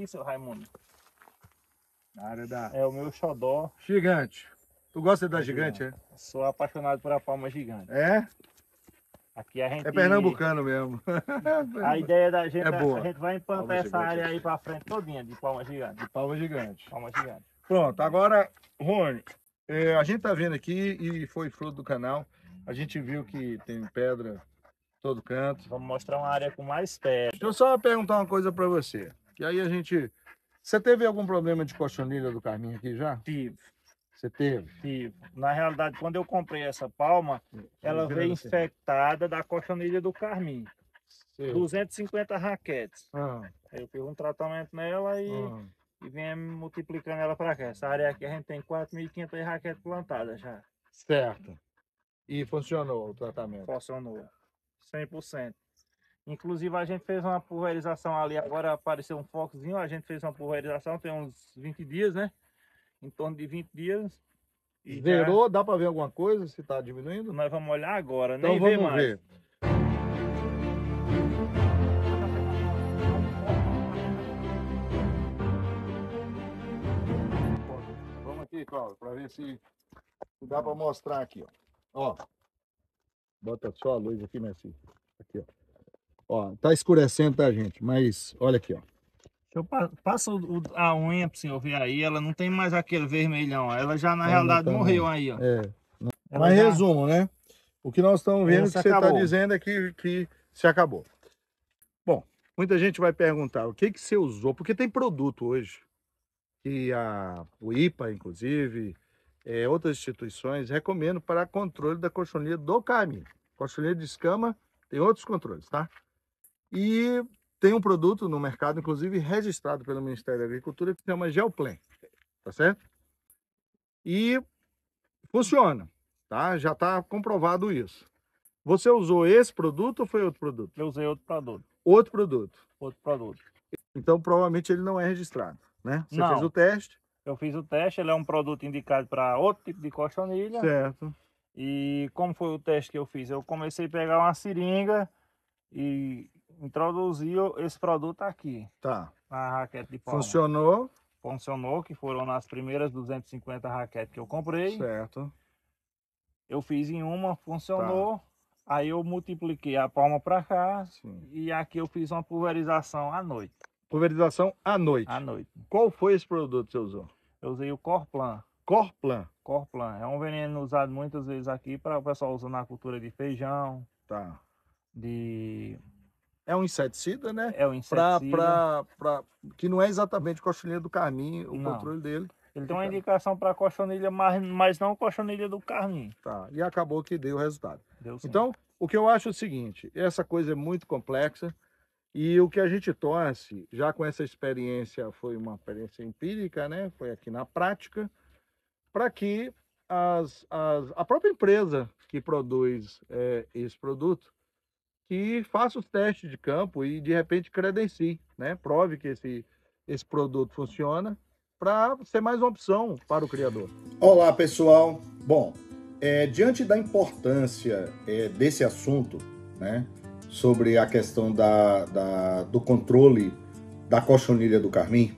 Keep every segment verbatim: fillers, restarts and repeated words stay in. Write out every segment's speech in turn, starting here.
aqui, seu Raimundo. Na área da... É o meu xodó. Gigante. Tu gosta da É gigante, é? Sou apaixonado por a palma gigante. É? Aqui a gente... É pernambucano mesmo. A ideia da gente é boa. A gente vai implantar Palma essa área gigante. aí pra frente todinha de palma gigante. De palma gigante. Palma gigante. Pronto, agora, Rony, é, a gente tá vendo aqui e foi fruto do canal. A gente viu que tem pedra todo canto. Vamos mostrar uma área com mais pedra. Deixa eu só perguntar uma coisa para você. Que aí a gente... Você teve algum problema de cochonilha do carmim aqui já? Tive. Você teve? Tive. Na realidade, quando eu comprei essa palma, ela veio infectada da cochonilha do carmim. Sim. duzentas e cinquenta raquetes. Ah. Aí eu fiz um tratamento nela e, ah. e venho multiplicando ela para cá. Essa área aqui a gente tem quatro mil e quinhentas raquetes plantadas já. Certo. E funcionou o tratamento? Funcionou. cem por cento. Inclusive a gente fez uma pulverização ali, agora apareceu um focozinho, a gente fez uma pulverização, tem uns vinte dias, né? Em torno de vinte dias. E zerou, já... dá para ver alguma coisa, se está diminuindo? Nós vamos olhar agora, então nem vamos ver mais. Ver. Vamos aqui, Cláudio, para ver se dá para mostrar aqui, ó. Ó. Bota só a luz aqui, Messi. Aqui, ó. Ó, tá escurecendo, tá, gente? Mas olha aqui, ó. Eu passo a unha para o senhor ver aí, ela não tem mais aquele vermelhão. Ela já, na ela realidade, tá, morreu aí, ó. É. Mas já... resumo, né? O que nós estamos vendo, o que você está dizendo é que, que se acabou. Bom, muita gente vai perguntar, o que que você usou? Porque tem produto hoje, que a, o I P A, inclusive, é, outras instituições recomendam para controle da cochonilha do carmim. Cochonilha de escama tem outros controles, tá? E tem um produto no mercado, inclusive registrado pelo Ministério da Agricultura, que se chama Geoplen, tá certo? E funciona, tá? Já está comprovado isso. Você usou esse produto ou foi outro produto? Eu usei outro produto. Outro produto? Outro produto. Então, provavelmente ele não é registrado, né? Você não. fez o teste? Eu fiz o teste, ele é um produto indicado para outro tipo de cochonilha. Certo. E como foi o teste que eu fiz? Eu comecei a pegar uma seringa e introduzir esse produto aqui. Tá. Na raquete de palma. Funcionou? Funcionou, que foram nas primeiras duzentas e cinquenta raquetes que eu comprei. Certo. Eu fiz em uma, funcionou. Tá. Aí eu multipliquei a palma para cá. Sim. E aqui eu fiz uma pulverização à noite. Pulverização à noite? À noite. Qual foi esse produto que você usou? Eu usei o Corplan. Corplan? Corplan. É um veneno usado muitas vezes aqui para o pessoal usar na cultura de feijão. Tá. De... É um inseticida, né? É um inseticida. Pra, pra, pra... Que não é exatamente cochonilha do carmim, o não. controle dele. Ele tem uma indicação para cochonilha, mas, mas não cochonilha do carmim. Tá, e acabou que deu o resultado. Deu sim. Então, o que eu acho é o seguinte, essa coisa é muito complexa e o que a gente torce, já com essa experiência, foi uma experiência empírica, né? Foi aqui na prática, para que as, as, a própria empresa que produz é, esse produto, que faça os testes de campo e de repente credencie, né? Prove que esse, esse produto funciona para ser mais uma opção para o criador. Olá, pessoal. Bom, é, diante da importância é, desse assunto, né, sobre a questão da, da, do controle da cochonilha do carmim,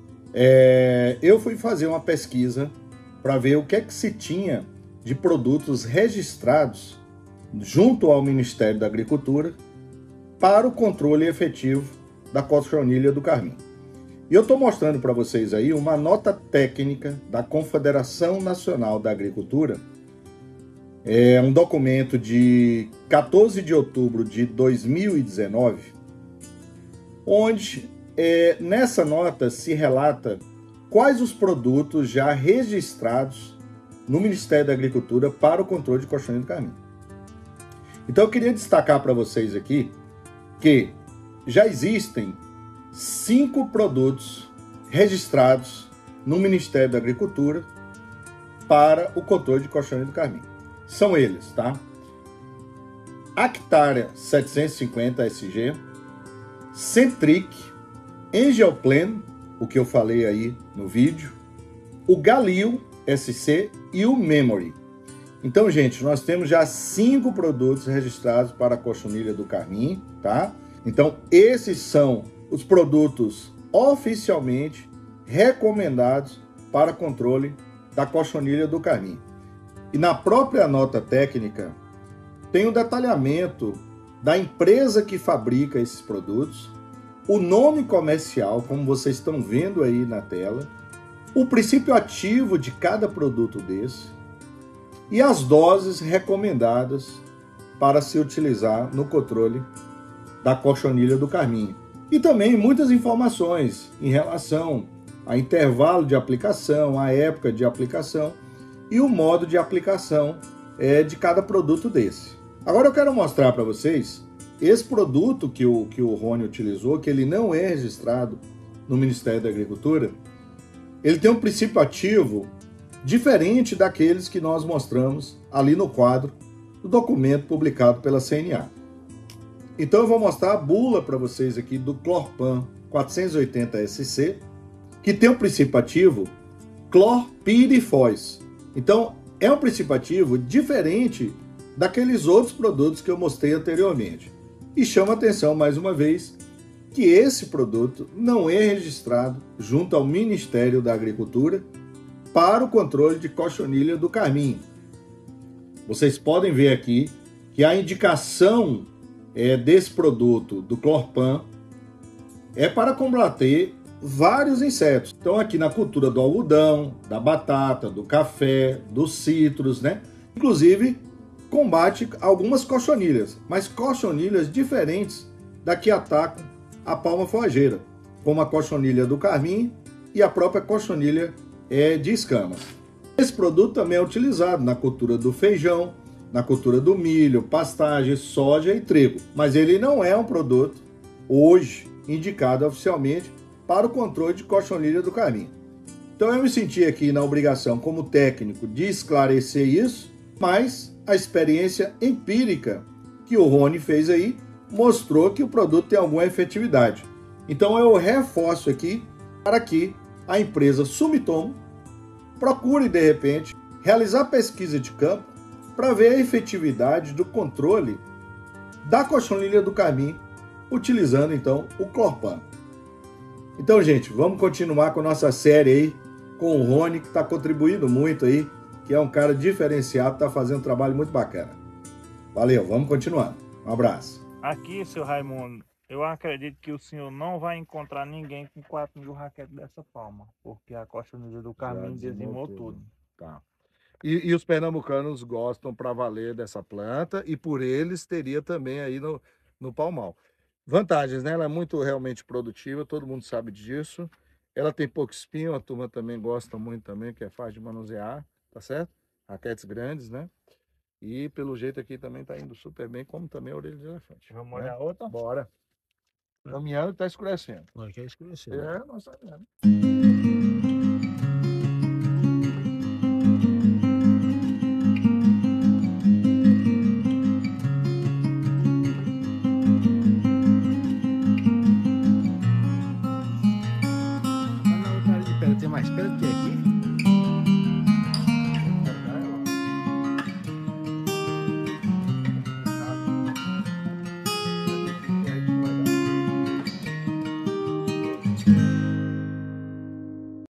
é, eu fui fazer uma pesquisa para ver o que é que se tinha de produtos registrados junto ao Ministério da Agricultura para o controle efetivo da cochonilha do carmim. E eu estou mostrando para vocês aí uma nota técnica da Confederação Nacional da Agricultura, é um documento de quatorze de outubro de dois mil e dezenove, onde é, nessa nota se relata quais os produtos já registrados no Ministério da Agricultura para o controle de cochonilha do carmim. Então eu queria destacar para vocês aqui que já existem cinco produtos registrados no Ministério da Agricultura para o controle de cochonilha do carmim. São eles, tá? Actaria setecentos e cinquenta S G, Centric, Angioplen, o que eu falei aí no vídeo, o Galil S C e o Memory. Então, gente, nós temos já cinco produtos registrados para a cochonilha do carmim, tá? Então, esses são os produtos oficialmente recomendados para controle da cochonilha do carmim. E na própria nota técnica tem o detalhamento da empresa que fabrica esses produtos, o nome comercial, como vocês estão vendo aí na tela, o princípio ativo de cada produto desse e as doses recomendadas para se utilizar no controle da cochonilha do carmim. E também muitas informações em relação a intervalo de aplicação, a época de aplicação e o modo de aplicação é, de cada produto desse. Agora eu quero mostrar para vocês esse produto que o, que o Rony utilizou, que ele não é registrado no Ministério da Agricultura. Ele tem um princípio ativo diferente daqueles que nós mostramos ali no quadro do documento publicado pela C N A. Então eu vou mostrar a bula para vocês aqui do Clorpan quatrocentos e oitenta S C, que tem um princípio ativo clorpirifos. Então é um princípio ativo diferente daqueles outros produtos que eu mostrei anteriormente. E chama atenção mais uma vez que esse produto não é registrado junto ao Ministério da Agricultura para o controle de cochonilha do carmim. Vocês podem ver aqui que a indicação é, desse produto, do Clorpan, é para combater vários insetos. Então aqui na cultura do algodão, da batata, do café, dos citros, né? Inclusive combate algumas cochonilhas, mas cochonilhas diferentes da que atacam a palma forrageira, como a cochonilha do carmim e a própria cochonilha é, de escamas. Esse produto também é utilizado na cultura do feijão, na cultura do milho, pastagem, soja e trigo, mas ele não é um produto hoje indicado oficialmente para o controle de cochonilha do carmim. Então eu me senti aqui na obrigação como técnico de esclarecer isso, mas a experiência empírica que o Rony fez aí mostrou que o produto tem alguma efetividade. Então eu reforço aqui para que a empresa Sumitomo procure de repente realizar pesquisa de campo para ver a efetividade do controle da cochonilha do carmim utilizando então o Clorpan. Então, gente, vamos continuar com a nossa série aí com o Rony, que está contribuindo muito aí, que é um cara diferenciado, está fazendo um trabalho muito bacana. Valeu, vamos continuar. Um abraço. Aqui, seu Raimundo, eu acredito que o senhor não vai encontrar ninguém com quatro mil raquetes dessa palma, porque a cochonilha do carmim dizimou tudo. tudo. Tá. E, e os pernambucanos gostam para valer dessa planta e por eles teria também aí no, no palmal. Vantagens, né? Ela é muito realmente produtiva, todo mundo sabe disso. Ela tem pouco espinho, a turma também gosta muito também, que é fácil de manusear, tá certo? Raquetes grandes, né? E pelo jeito aqui também tá indo super bem, como também a orelha de elefante. Vamos né? olhar outra? Bora. Caminhando e tá escurecendo. Olha que é escurecendo. É, nós sabemos.